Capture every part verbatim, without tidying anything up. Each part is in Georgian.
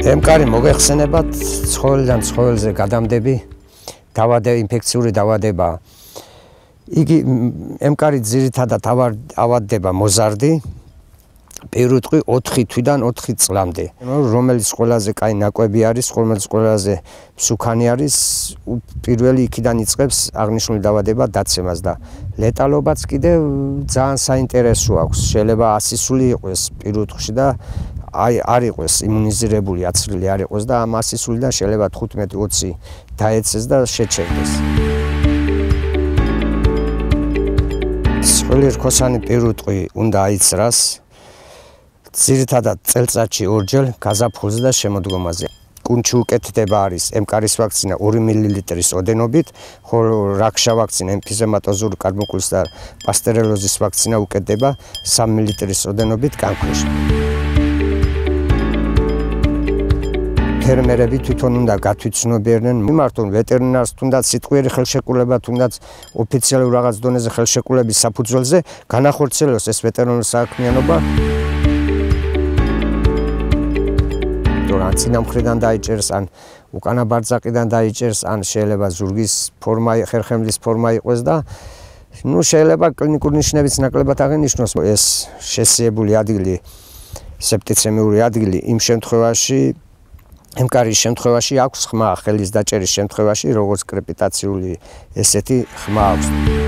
ემკარი მოგეხსენებათ ცხოველიდან ცხოველზე გადამდები დავადე ინფექციური დავადება. იგი ემკარი ძირითადად ავადდება მოზარდი პირუტყვი ოთხი თვიდან ოთხი წლამდე, რომელიც ყველაზე კაი ნაკვები არის, რომელიც ყველაზე მსუქანი არის, პირველი იქიდან იწყებს აღნიშნული დავადება დაცემას და ლეტალობაც კიდევ ძალიან საინტერესო აქვს. შეიძლება ასისული იყოს პირუტყვში და აი არ იყოს იმუნიზირებული აცრილი არ იყოს და ამ ასისულიდან შეიძლება თხუთმეტი ოცი დაეცეს და შეჩერდეს. მსხვილი რქოსანი პირუტყვი უნდა აიცრას ძირითადად წელწადში ორჯერ გაზაფხულზე და შემოდგომაზე. კუნჩი უკეთდება არის ემკარის ვაქცინა ორი მილილიტრის ოდენობით, ხოლო რაქშა ვაქცინა ემფიზემატოზური კარბონკულის და პასტერელოზის ვაქცინა უკეთდება სამი მილილიტრის ოდენობით კანქვეშ. ფერმერები თვითონ უნდა გათვითცნობიერდნენ, მიმართონ ვეტერინარს, თუნდაც სიტყვიერი ხელშეკრულება, თუნდაც ოფიციალური რაღაც დონეზე ხელშეკრულების საფუძველზე განახორციელოს ეს ვეტერინარული საქმიანობა. ან წინამხრიდან დაიჭერს, ან უკანა ბარძაყიდან დაიჭერს, ან შეიძლება ზურგის ფორმა, ხერხემლის ფორმა იყოს და ნუ შეიძლება კლინიკური ნიშნებიც ნაკლებად აღინიშნოს. ეს შესიებული ადგილი, სეპტიცემიური ადგილი იმ შემთხვევაში, ემკარის შემთხვევაში აქვს ხმა, ხელის დაჭერის შემთხვევაში, როგორც კრეპიტაციული ესეთი ხმა აქვს.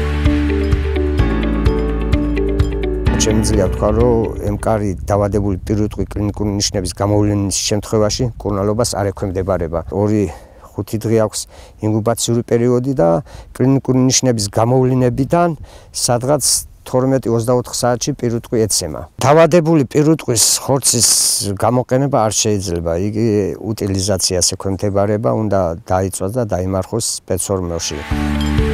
შემიძლია ვთქვა, რომ ემკარი დავადებული პირუტყვი კლინიკური ნიშნების გამოვლენის შემთხვევაში მკურნალობას არ ექვემდებარება. ორი ხუთი დღე აქვს ინკუბაციური პერიოდი და კლინიკური ნიშნების გამოვლენებიდან სადღაც თორმეტი ოცდაოთხ საათში პირუტყვი ეცემა. დავადებული პირუტყვის ხორცის გამოყენება არ შეიძლება. იგი უტილიზაციას ექვემდებარება, უნდა დაიწვას და დაიმარხოს სპეცორმოში.